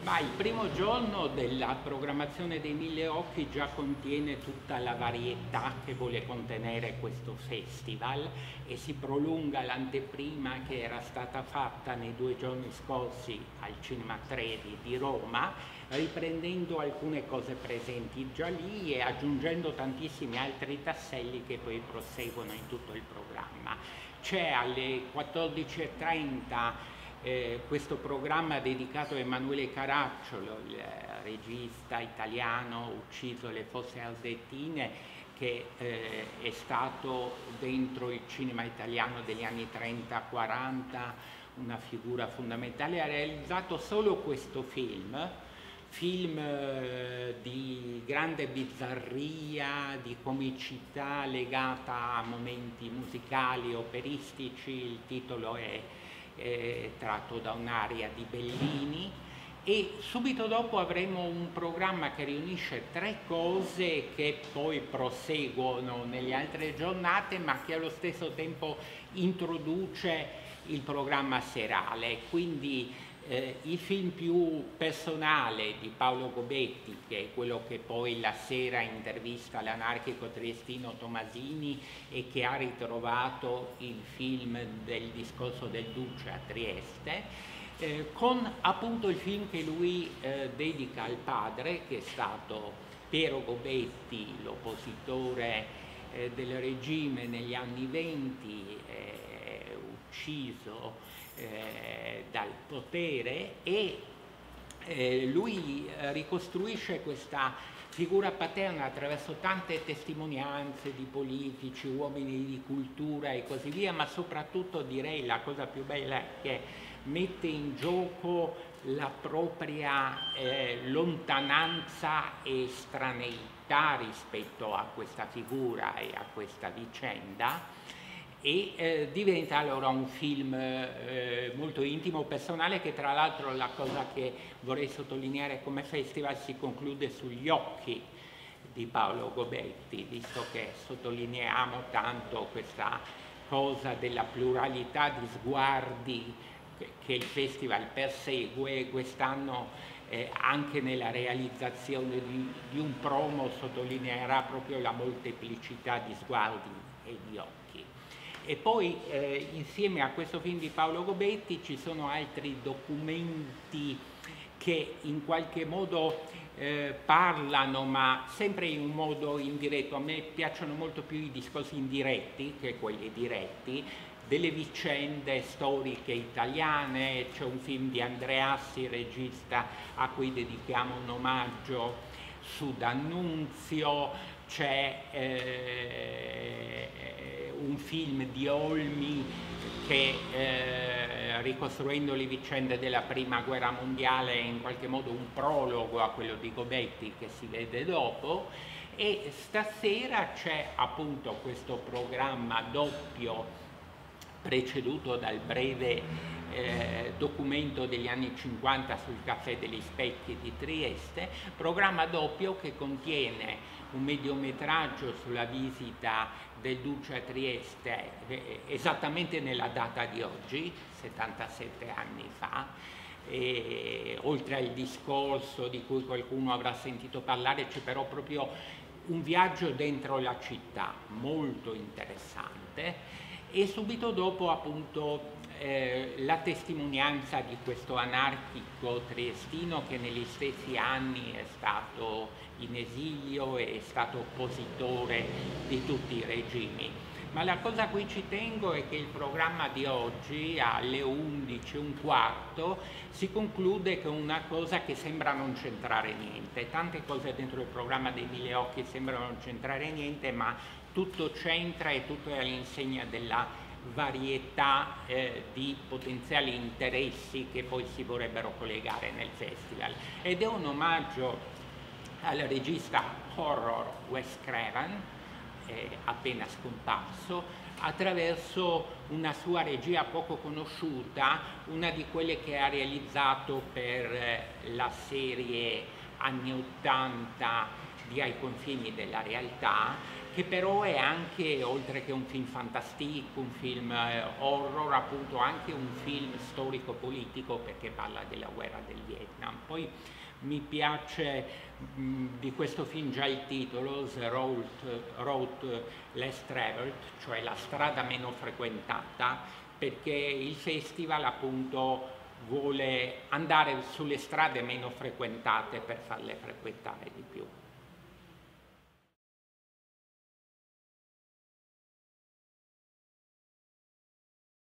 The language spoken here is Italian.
Ma il primo giorno della programmazione dei Mille Occhi già contiene tutta la varietà che vuole contenere questo festival e si prolunga l'anteprima che era stata fatta nei 2 giorni scorsi al Cinema 3 di Roma, riprendendo alcune cose presenti già lì e aggiungendo tantissimi altri tasselli che poi proseguono in tutto il programma. C'è alle 14:30 questo programma dedicato a Emanuele Caracciolo, il regista italiano ucciso alle Fosse Ardeatine, che è stato dentro il cinema italiano degli anni 30-40 una figura fondamentale. Ha realizzato solo questo film di grande bizzarria, di comicità legata a momenti musicali, operistici. Il titolo è tratto da un'aria di Bellini, e subito dopo avremo un programma che riunisce 3 cose che poi proseguono nelle altre giornate, ma che allo stesso tempo introduce il programma serale. Quindi il film più personale di Paolo Gobetti, che è quello che poi la sera intervista l'anarchico triestino Tomasini e che ha ritrovato il film del discorso del Duce a Trieste, con appunto il film che lui dedica al padre, che è stato Piero Gobetti, l'oppositore del regime negli anni '20, ucciso dal potere, e lui ricostruisce questa figura paterna attraverso tante testimonianze di politici, uomini di cultura e così via, ma soprattutto direi la cosa più bella è che mette in gioco la propria lontananza e estraneità rispetto a questa figura e a questa vicenda, e diventa allora un film molto intimo, personale, che tra l'altro, la cosa che vorrei sottolineare come festival, si conclude sugli occhi di Paolo Gobetti, visto che sottolineiamo tanto questa cosa della pluralità di sguardi che il festival persegue. Quest'anno anche nella realizzazione di un promo sottolineerà proprio la molteplicità di sguardi e di occhi. E poi insieme a questo film di Paolo Gobetti ci sono altri documenti che in qualche modo parlano, ma sempre in un modo indiretto. A me piacciono molto più i discorsi indiretti che quelli diretti, delle vicende storiche italiane. C'è un film di Andreassi, regista a cui dedichiamo un omaggio, su D'Annunzio. C'è un film di Olmi che, ricostruendo le vicende della Prima Guerra Mondiale, è in qualche modo un prologo a quello di Gobetti che si vede dopo. E stasera c'è appunto questo programma doppio preceduto dal breve documento degli anni 50 sul Caffè degli Specchi di Trieste, programma doppio che contiene un mediometraggio sulla visita del Duce a Trieste esattamente nella data di oggi, 77 anni fa. E, oltre al discorso di cui qualcuno avrà sentito parlare, c'è però proprio un viaggio dentro la città molto interessante. E subito dopo appunto la testimonianza di questo anarchico triestino che negli stessi anni è stato in esilio e è stato oppositore di tutti i regimi. Ma la cosa a cui ci tengo è che il programma di oggi alle 11:15 si conclude con una cosa che sembra non c'entrare niente. Tante cose dentro il programma dei Mille Occhi sembrano non c'entrare niente, ma tutto c'entra e tutto è all'insegna della varietà di potenziali interessi che poi si vorrebbero collegare nel festival. Ed è un omaggio al regista horror Wes Craven, appena scomparso, attraverso una sua regia poco conosciuta, una di quelle che ha realizzato per la serie anni '80 di Ai confini della realtà, che però è anche, oltre che un film fantastico, un film horror, appunto anche un film storico-politico, perché parla della guerra del Vietnam. Poi mi piace di questo film già il titolo, The Road Less Traveled, cioè la strada meno frequentata, perché il festival appunto vuole andare sulle strade meno frequentate per farle frequentare di più.